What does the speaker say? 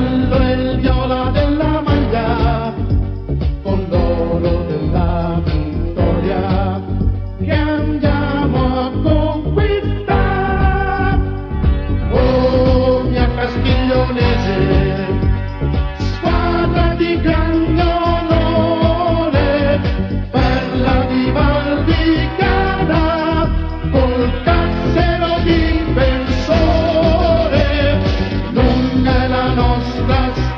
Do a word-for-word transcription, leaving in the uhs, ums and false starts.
giallo e il viola della maglia, con l'oro della vittoria che andiamo a conquistare. Oh, mia Castiglionese, squadra di grande onore, perla di Val di Garda, col cassero difensore, lunga è la nostra